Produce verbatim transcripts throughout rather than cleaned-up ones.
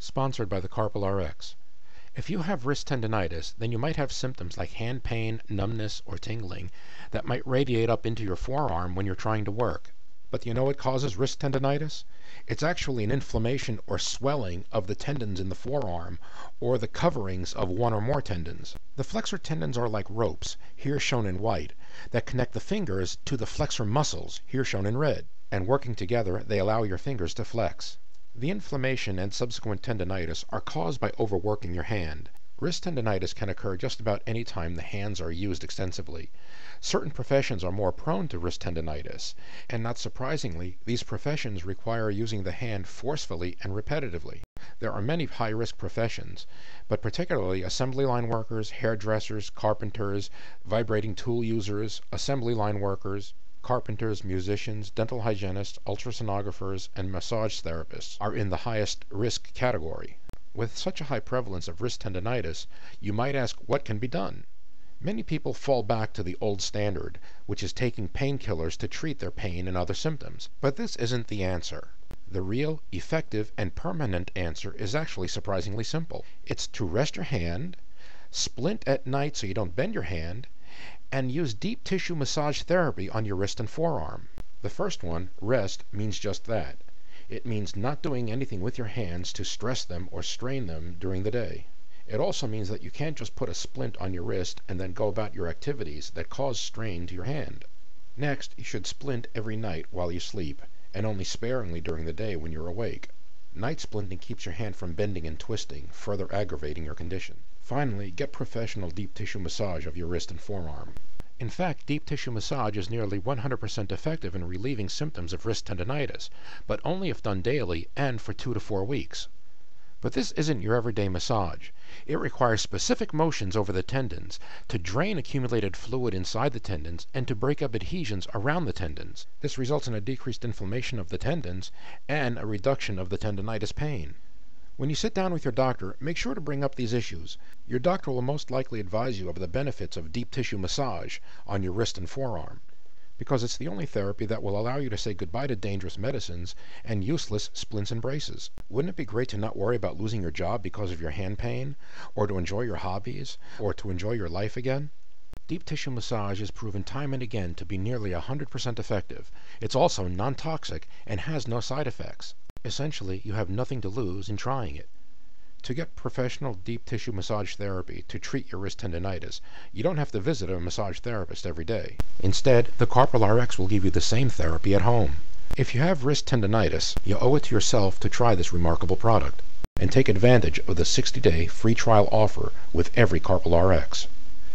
Sponsored by the Carpal R X. If you have wrist tendonitis, then you might have symptoms like hand pain, numbness, or tingling that might radiate up into your forearm when you're trying to work. But you know what causes wrist tendonitis? It's actually an inflammation or swelling of the tendons in the forearm or the coverings of one or more tendons. The flexor tendons are like ropes, here shown in white, that connect the fingers to the flexor muscles, here shown in red, and working together they allow your fingers to flex. The inflammation and subsequent tendonitis are caused by overworking your hand. Wrist tendonitis can occur just about any time the hands are used extensively. Certain professions are more prone to wrist tendonitis, and not surprisingly, these professions require using the hand forcefully and repetitively. There are many high-risk professions, but particularly assembly line workers, hairdressers, carpenters, vibrating tool users, assembly line workers, carpenters, musicians, dental hygienists, ultrasonographers, and massage therapists are in the highest risk category. With such a high prevalence of wrist tendonitis, you might ask what can be done? Many people fall back to the old standard, which is taking painkillers to treat their pain and other symptoms. But this isn't the answer. The real, effective, and permanent answer is actually surprisingly simple. It's to rest your hand, splint at night so you don't bend your hand, and use deep tissue massage therapy on your wrist and forearm. The first one, rest, means just that. It means not doing anything with your hands to stress them or strain them during the day. It also means that you can't just put a splint on your wrist and then go about your activities that cause strain to your hand. Next, you should splint every night while you sleep, and only sparingly during the day when you're awake. Night splinting keeps your hand from bending and twisting, further aggravating your condition. Finally, get professional deep tissue massage of your wrist and forearm. In fact, deep tissue massage is nearly one hundred percent effective in relieving symptoms of wrist tendonitis, but only if done daily and for two to four weeks. But this isn't your everyday massage. It requires specific motions over the tendons to drain accumulated fluid inside the tendons and to break up adhesions around the tendons. This results in a decreased inflammation of the tendons and a reduction of the tendonitis pain. When you sit down with your doctor, make sure to bring up these issues. Your doctor will most likely advise you of the benefits of deep tissue massage on your wrist and forearm, because it's the only therapy that will allow you to say goodbye to dangerous medicines and useless splints and braces. Wouldn't it be great to not worry about losing your job because of your hand pain, or to enjoy your hobbies, or to enjoy your life again? Deep tissue massage is proven time and again to be nearly one hundred percent effective. It's also non-toxic and has no side effects. Essentially, you have nothing to lose in trying it. To get professional deep tissue massage therapy to treat your wrist tendonitis, you don't have to visit a massage therapist every day. Instead, the Carpal R X will give you the same therapy at home. If you have wrist tendonitis, you owe it to yourself to try this remarkable product and take advantage of the sixty day free trial offer with every Carpal R X.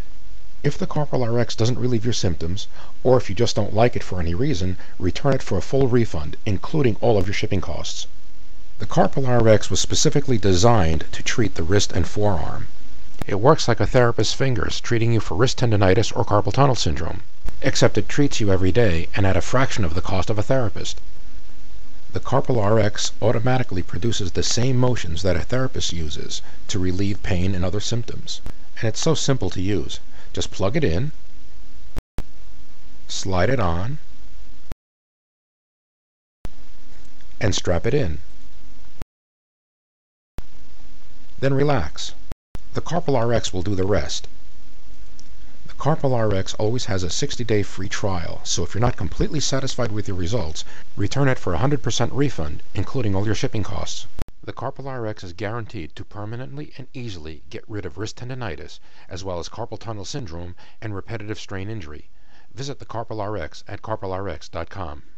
If the Carpal R X doesn't relieve your symptoms, or if you just don't like it for any reason, return it for a full refund, including all of your shipping costs. The Carpal R X was specifically designed to treat the wrist and forearm. It works like a therapist's fingers, treating you for wrist tendonitis or carpal tunnel syndrome, except it treats you every day and at a fraction of the cost of a therapist. The Carpal R X automatically produces the same motions that a therapist uses to relieve pain and other symptoms, and it's so simple to use. Just plug it in, slide it on, and strap it in. Then relax. The Carpal R X will do the rest. The Carpal R X always has a sixty day free trial, so if you're not completely satisfied with your results, return it for a one hundred percent refund, including all your shipping costs. The Carpal R X is guaranteed to permanently and easily get rid of wrist tendonitis, as well as carpal tunnel syndrome and repetitive strain injury. Visit the Carpal R X at carpal R X dot com.